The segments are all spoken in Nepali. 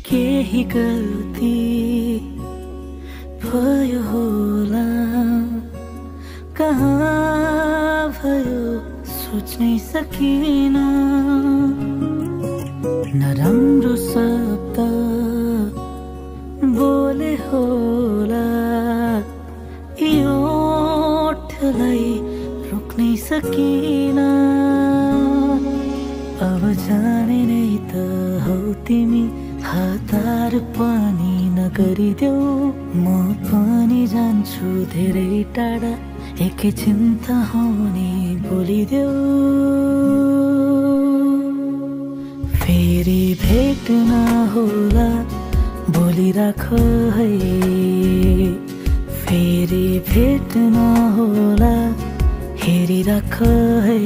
केही गल्ती भयो होला, कहाँ भयो सोच्नै सकिन। नराम्रो शब्द बोले होला, यो ओठलाई रोक्नै सकिन। अब जाने नै त हौ तिमी, हतार पनि नगरिदेऊ। म पनि जान्छु धेरै टाढा, एकैछिन त हुने बोलिदेऊ। फेरि भेट नहोला बोलिराख है, फेरि भेट नहोला हेरिराख है।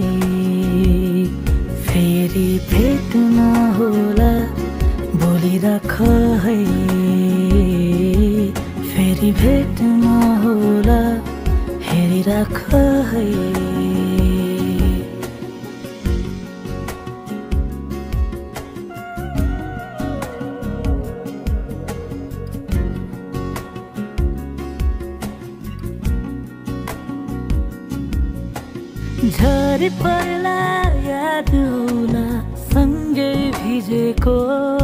फेरि भेट नहोला बोलिराख है, फेरि भेट नहोला हेरिराख है। झरी पर्ला याद होला सँगै भिजेको,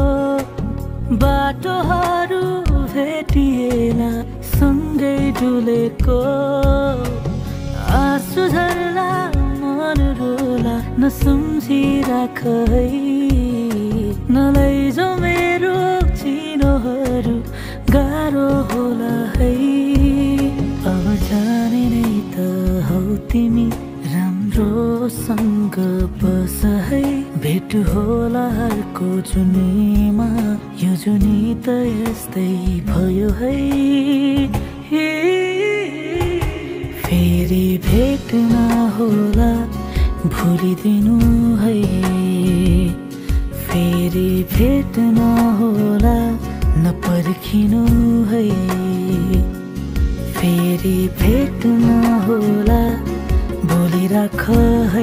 बाटोहरू भेटिएला सँगै डुलेको। आँसु झर्ला मन रोला नसम्झिराख है, नलैजाऊ मेरो चिनोहरू गाह्रो होला है। अब जाने नै त हौ तिमी, राम्रोसँग बस है। भेट होला अर्को जुनीमा, यो जुनी त यस्तै भयो है। फेरि भेट नहोला भुलिदिनु है, फेरि भेट नहोला नपर्खिनु है। फेरि भेट नहोला बोलिराख है,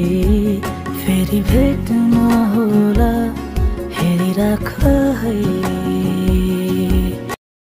फेरि भेट नहोला हेरिराख है।